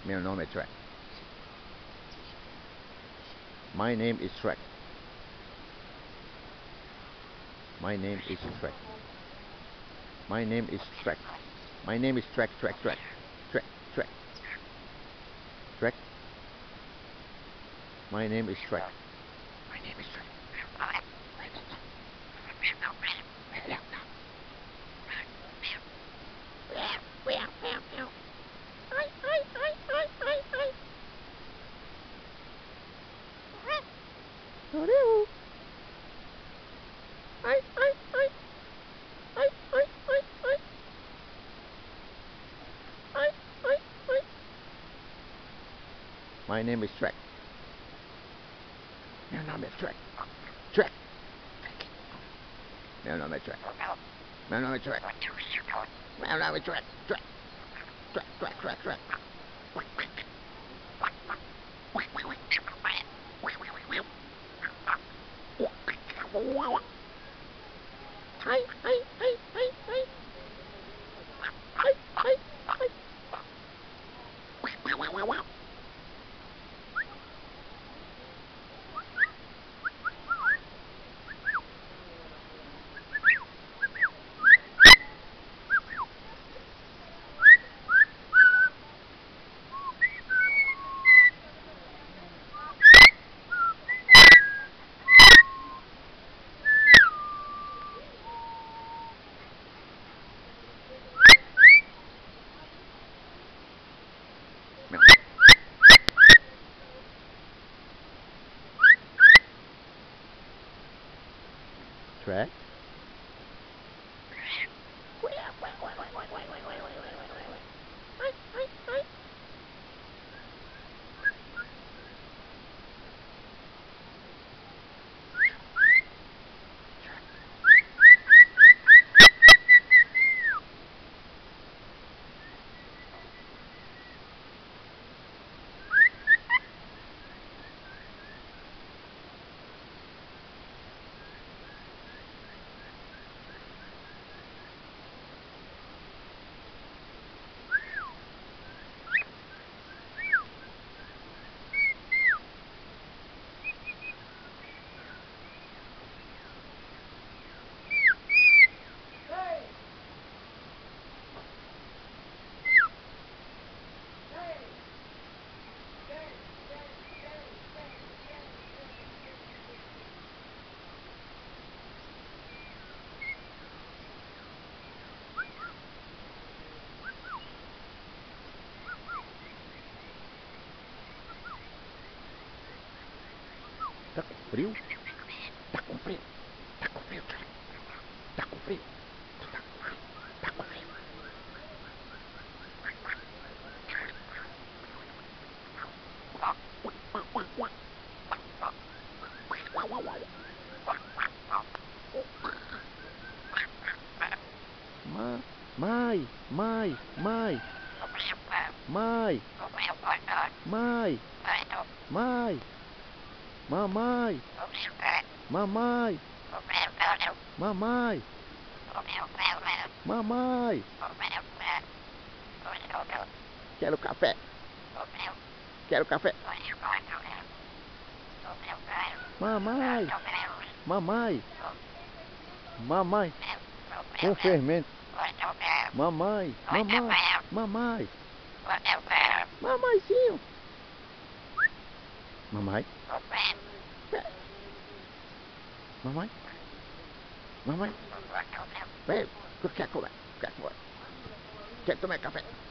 Meu nome é Shrek. My name is Shrek. My name is Shrek. My name is Shrek. My name is Shrek, Shrek, Shrek. Shrek, Shrek. Shrek. My name is Shrek. My name is Shrek. My name is Shrek. Meu nome é Shrek. Shrek. Meu nome é Shrek. Meu nome é Shrek. Meu nome é Shrek. Shrek. Shrek, Shrek, Shrek, Shrek. Hi, hi, hi, hi, hi. Hi, hi, hi. Shrek? Tá com frio? Tá com frio? Tá com frio, Shrek? Tá com frio? Tu tá com frio? Tá com frio? Mai, mai, mai, mai, mai, mai, mamai, mamai, mamai, mamai. Quero café. Quero café. Mamai, mamai, mamai. Com fermento. Mamai, mamai, mamai. Mamaizinho. Mamai. Mamãe? Mamãe? Vem, quer comer? Quer comer? Quer tomar café?